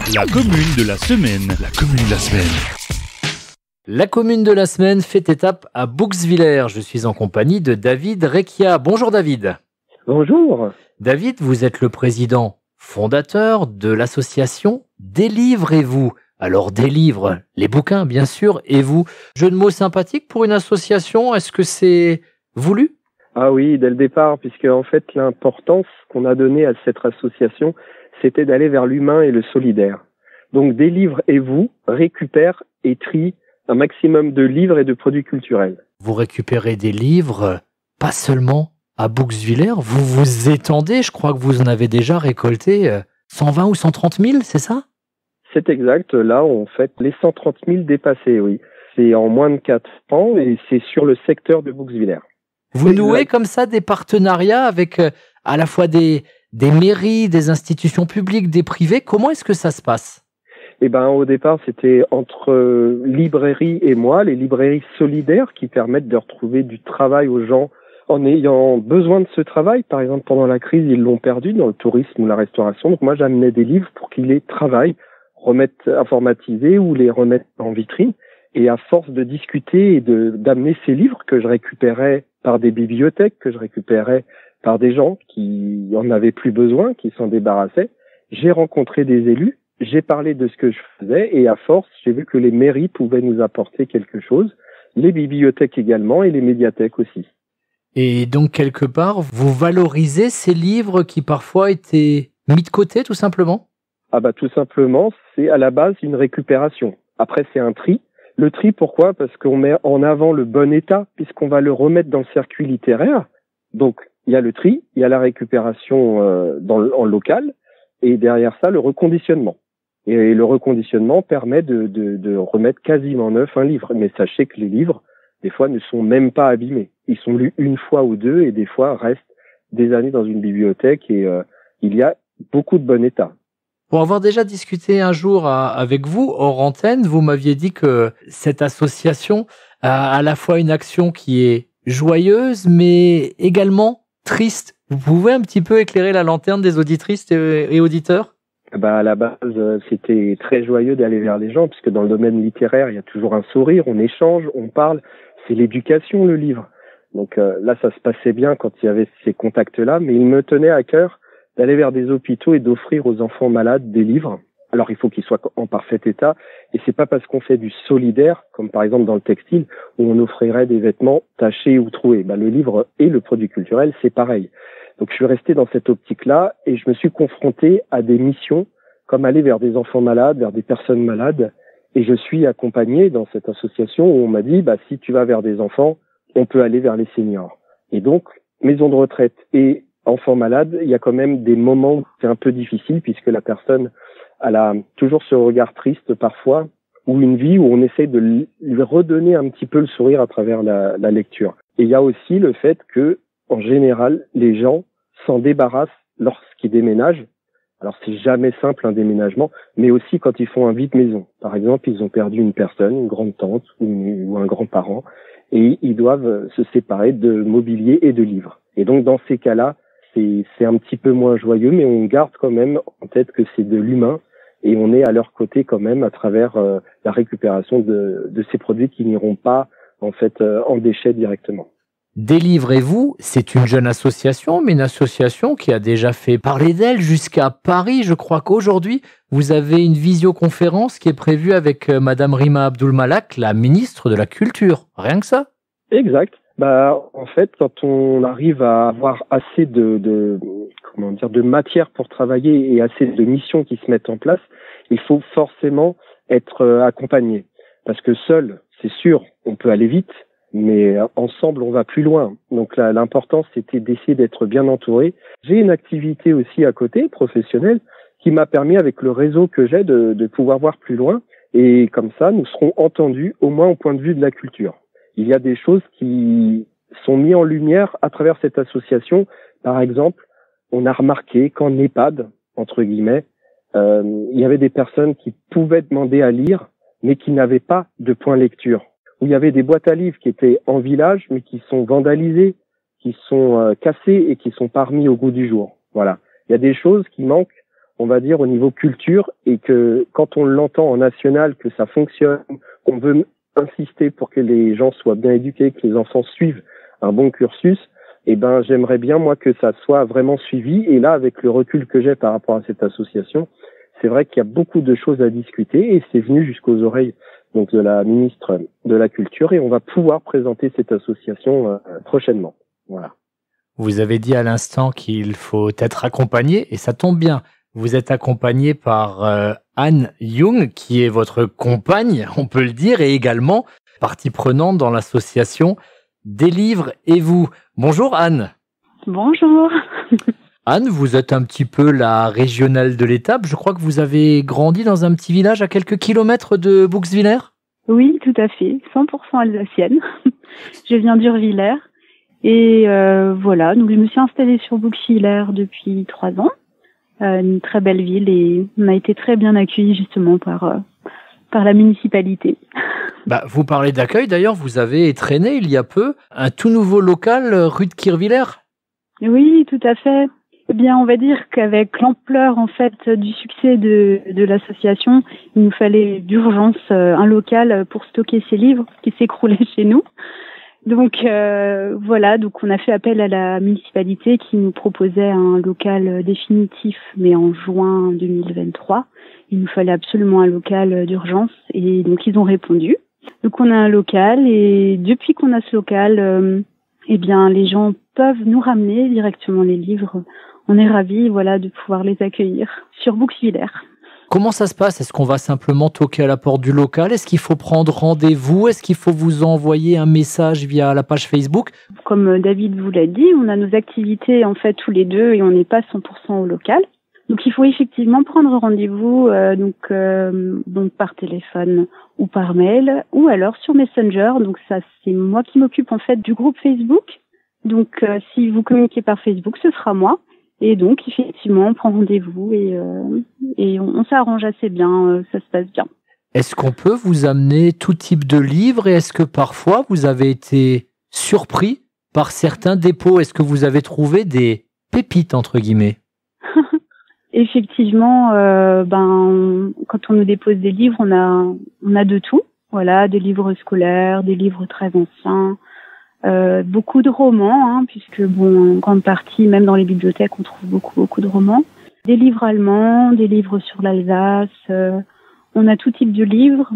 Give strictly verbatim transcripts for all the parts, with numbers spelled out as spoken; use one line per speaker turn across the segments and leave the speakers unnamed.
La commune de la semaine. La commune de la semaine.
La commune de la semaine fait étape à Bouxwiller. Je suis en compagnie de David Recchia. Bonjour David.
Bonjour.
David, vous êtes le président fondateur de l'association Délivrez-vous. Alors délivre les bouquins bien sûr, et vous, jeu de mots sympathique pour une association, est-ce que c'est voulu ?
Ah oui, dès le départ, puisque en fait l'importance qu'on a donnée à cette association, c'était d'aller vers l'humain et le solidaire. Donc Délivrez-vous récupère et trie un maximum de livres et de produits culturels.
Vous récupérez des livres, pas seulement à Bouxwiller, vous vous étendez, je crois que vous en avez déjà récolté cent vingt ou cent trente mille, c'est ça ?
C'est exact, là on fait les cent trente mille dépassés, oui. C'est en moins de quatre ans et c'est sur le secteur de Bouxwiller.
Vous nouez comme ça des partenariats avec euh, à la fois des, des mairies, des institutions publiques, des privés. Comment est-ce que ça se passe ?
Eh ben, au départ, c'était entre euh, librairies et moi, les librairies solidaires qui permettent de retrouver du travail aux gens en ayant besoin de ce travail. Par exemple, pendant la crise, ils l'ont perdu dans le tourisme ou la restauration. Donc moi, j'amenais des livres pour qu'ils les travaillent, remettent informatisés ou les remettent en vitrine. Et à force de discuter et de d'amener ces livres que je récupérais par des bibliothèques, que je récupérais par des gens qui en avaient plus besoin, qui s'en débarrassaient, j'ai rencontré des élus, j'ai parlé de ce que je faisais et à force, j'ai vu que les mairies pouvaient nous apporter quelque chose, les bibliothèques également et les médiathèques aussi.
Et donc, quelque part, vous valorisez ces livres qui parfois étaient mis de côté, tout simplement ?
Ah bah tout simplement, c'est à la base une récupération. Après, c'est un tri. Le tri, pourquoi ? Parce qu'on met en avant le bon état, puisqu'on va le remettre dans le circuit littéraire. Donc, il y a le tri, il y a la récupération euh, dans le, en local, et derrière ça, le reconditionnement. Et le reconditionnement permet de, de, de remettre quasiment neuf un livre. Mais sachez que les livres, des fois, ne sont même pas abîmés. Ils sont lus une fois ou deux, et des fois, restent des années dans une bibliothèque, et euh, il y a beaucoup de bon état.
Pour avoir déjà discuté un jour à, avec vous, hors antenne, vous m'aviez dit que cette association a à la fois une action qui est joyeuse, mais également triste. Vous pouvez un petit peu éclairer la lanterne des auditrices et, et auditeurs ?
Bah, à la base, c'était très joyeux d'aller vers les gens, puisque dans le domaine littéraire, il y a toujours un sourire, on échange, on parle. C'est l'éducation, le livre. Donc euh, là, ça se passait bien quand il y avait ces contacts-là, mais il me tenait à cœur d'aller vers des hôpitaux et d'offrir aux enfants malades des livres. Alors, il faut qu'ils soient en parfait état. Et c'est pas parce qu'on fait du solidaire, comme par exemple dans le textile, où on offrirait des vêtements tachés ou troués. Ben, le livre et le produit culturel, c'est pareil. Donc, je suis resté dans cette optique-là et je me suis confronté à des missions comme aller vers des enfants malades, vers des personnes malades. Et je suis accompagné dans cette association où on m'a dit, bah, si tu vas vers des enfants, on peut aller vers les seniors. Et donc, maison de retraite et enfant malade, il y a quand même des moments où c'est un peu difficile puisque la personne, elle a toujours ce regard triste parfois, ou une vie où on essaie de lui redonner un petit peu le sourire à travers la, la lecture. Et il y a aussi le fait que, en général, les gens s'en débarrassent lorsqu'ils déménagent. Alors c'est jamais simple un déménagement, mais aussi quand ils font un vide maison. Par exemple, ils ont perdu une personne, une grande tante ou, une, ou un grand-parent, et ils doivent se séparer de mobilier et de livres. Et donc dans ces cas-là, C'est, c'est un petit peu moins joyeux, mais on garde quand même en tête que c'est de l'humain et on est à leur côté quand même à travers euh, la récupération de, de ces produits qui n'iront pas en fait euh, en déchets directement.
Délivrez-vous, c'est une jeune association, mais une association qui a déjà fait parler d'elle jusqu'à Paris. Je crois qu'aujourd'hui, vous avez une visioconférence qui est prévue avec euh, Madame Rima Abdul Malak, la ministre de la Culture. Rien que ça ?
Exact. Bah, en fait, quand on arrive à avoir assez de, de, comment dire, de matière pour travailler et assez de missions qui se mettent en place, il faut forcément être accompagné. Parce que seul, c'est sûr, on peut aller vite, mais ensemble, on va plus loin. Donc là, l'important, c'était d'essayer d'être bien entouré. J'ai une activité aussi à côté, professionnelle, qui m'a permis, avec le réseau que j'ai, de, de pouvoir voir plus loin. Et comme ça, nous serons entendus, au moins au point de vue de la culture. Il y a des choses qui sont mises en lumière à travers cette association. Par exemple, on a remarqué qu'en EHPAD, entre guillemets, euh, il y avait des personnes qui pouvaient demander à lire, mais qui n'avaient pas de point lecture. Où il y avait des boîtes à livres qui étaient en village, mais qui sont vandalisées, qui sont euh, cassées et qui sont pas remis au goût du jour. Voilà. Il y a des choses qui manquent on va dire, au niveau culture, et que quand on l'entend en national, que ça fonctionne, qu'on veut insister pour que les gens soient bien éduqués, que les enfants suivent un bon cursus, eh ben, j'aimerais bien, moi, que ça soit vraiment suivi. Et là, avec le recul que j'ai par rapport à cette association, c'est vrai qu'il y a beaucoup de choses à discuter et c'est venu jusqu'aux oreilles donc de la ministre de la Culture et on va pouvoir présenter cette association euh, prochainement. Voilà.
Vous avez dit à l'instant qu'il faut être accompagné et ça tombe bien. Vous êtes accompagné par euh, Anne Young, qui est votre compagne, on peut le dire, et également partie prenante dans l'association Délivre et vous. Bonjour Anne.
Bonjour.
Anne, vous êtes un petit peu la régionale de l'étape. Je crois que vous avez grandi dans un petit village à quelques kilomètres de Bouxwiller.
Oui, tout à fait, cent pour cent alsacienne. Je viens d'Urvillers et euh, voilà, donc je me suis installée sur Bouxwiller depuis trois ans. Euh, une très belle ville et on a été très bien accueillis justement par euh, par la municipalité.
Bah, vous parlez d'accueil, d'ailleurs, vous avez traîné il y a peu un tout nouveau local rue de Kirvillers.
Oui, tout à fait. Eh bien, on va dire qu'avec l'ampleur en fait du succès de, de l'association, il nous fallait d'urgence euh, un local pour stocker ces livres qui s'écroulaient chez nous. Donc euh, voilà, donc on a fait appel à la municipalité qui nous proposait un local définitif, mais en juin deux mille vingt-trois. Il nous fallait absolument un local d'urgence et donc ils ont répondu. Donc on a un local et depuis qu'on a ce local, euh, eh bien les gens peuvent nous ramener directement les livres. On est ravis, voilà, de pouvoir les accueillir sur Bouxwiller.
Comment ça se passe? Est-ce qu'on va simplement toquer à la porte du local? Est-ce qu'il faut prendre rendez-vous? Est-ce qu'il faut vous envoyer un message via la page Facebook?
Comme David vous l'a dit, on a nos activités en fait tous les deux et on n'est pas cent pour cent au local. Donc il faut effectivement prendre rendez-vous euh, donc euh, donc par téléphone ou par mail ou alors sur Messenger. Donc ça c'est moi qui m'occupe en fait du groupe Facebook. Donc euh, si vous communiquez par Facebook, ce sera moi. Et donc, effectivement, on prend rendez-vous et, euh, et on, on s'arrange assez bien, euh, ça se passe bien.
Est-ce qu'on peut vous amener tout type de livres et est-ce que parfois vous avez été surpris par certains dépôts? Est-ce que vous avez trouvé des pépites, entre guillemets?
Effectivement, euh, ben, quand on nous dépose des livres, on a, on a de tout. Voilà, des livres scolaires, des livres très anciens. Euh, beaucoup de romans, hein, puisque bon, en grande partie, même dans les bibliothèques, on trouve beaucoup, beaucoup de romans. Des livres allemands, des livres sur l'Alsace. Euh, on a tout type de livres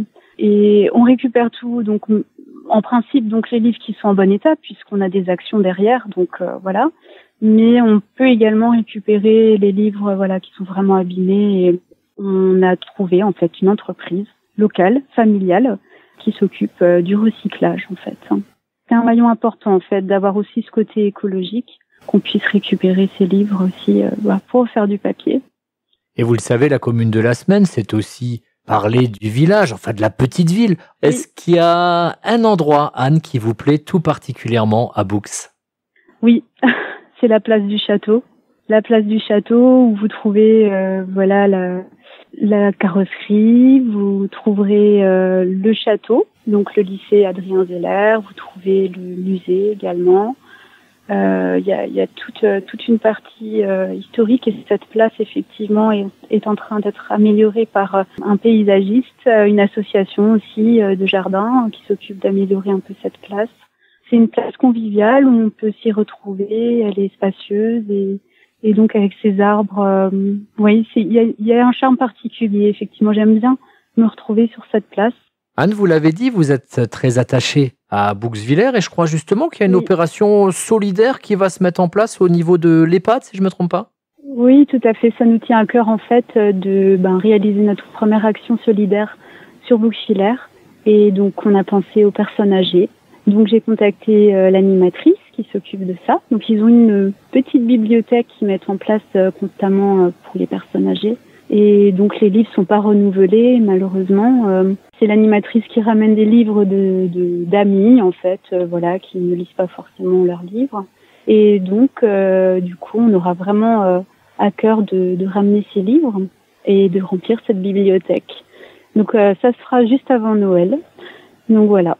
et on récupère tout. Donc, en principe, donc les livres qui sont en bon état, puisqu'on a des actions derrière. Donc euh, voilà. Mais on peut également récupérer les livres, voilà, qui sont vraiment abîmés. Et on a trouvé en fait une entreprise locale, familiale, qui s'occupe euh, du recyclage en fait. C'est un maillon important en fait d'avoir aussi ce côté écologique, qu'on puisse récupérer ces livres aussi euh, bah, pour faire du papier.
Et vous le savez, la commune de la semaine, c'est aussi parler du village, enfin de la petite ville. Oui. Est-ce qu'il y a un endroit, Anne, qui vous plaît tout particulièrement à Boux?
Oui, c'est la place du château. La place du château où vous trouvez euh, voilà la, la carrosserie, vous trouverez euh, le château. Donc le lycée Adrien Zeller, vous trouvez le musée également. Il euh, y, a, y a toute, toute une partie euh, historique et cette place effectivement est, est en train d'être améliorée par un paysagiste, une association aussi euh, de jardins qui s'occupe d'améliorer un peu cette place. C'est une place conviviale où on peut s'y retrouver, elle est spacieuse et, et donc avec ses arbres, euh, vous voyez, il y a, y a un charme particulier. Effectivement, j'aime bien me retrouver sur cette place.
Anne, vous l'avez dit, vous êtes très attachée à Bouxwiller et je crois justement qu'il y a une
oui.
opération solidaire qui va se mettre en place au niveau de l'EHPAD, si je ne me trompe pas.
Oui, tout à fait. Ça nous tient à cœur en fait de ben, réaliser notre première action solidaire sur Bouxwiller et donc on a pensé aux personnes âgées. Donc j'ai contacté euh, l'animatrice qui s'occupe de ça. Donc ils ont une petite bibliothèque qu'ils mettent en place euh, constamment euh, pour les personnes âgées. Et donc les livres sont pas renouvelés malheureusement. Euh, c'est l'animatrice qui ramène des livres de, de d'amis en fait, euh, voilà, qui ne lisent pas forcément leurs livres. Et donc euh, du coup on aura vraiment euh, à cœur de, de ramener ces livres et de remplir cette bibliothèque. Donc euh, ça se fera juste avant Noël. Donc voilà.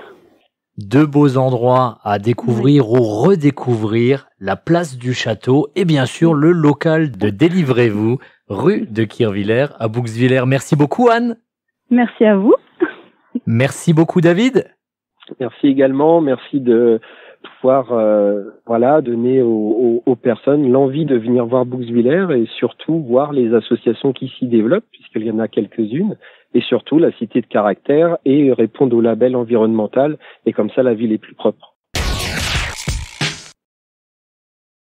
Deux beaux endroits à découvrir oui. ou redécouvrir, la place du château et bien sûr le local de Délivrez-vous, rue de Kirchwiller à Bouxwiller. Merci beaucoup Anne.
Merci à vous.
Merci beaucoup David.
Merci également, merci de pouvoir euh, voilà donner aux, aux, aux personnes l'envie de venir voir Bouxwiller et surtout voir les associations qui s'y développent, puisqu'il y en a quelques-unes, et surtout la cité de caractère et répondre au label environnemental, et comme ça la ville est plus propre.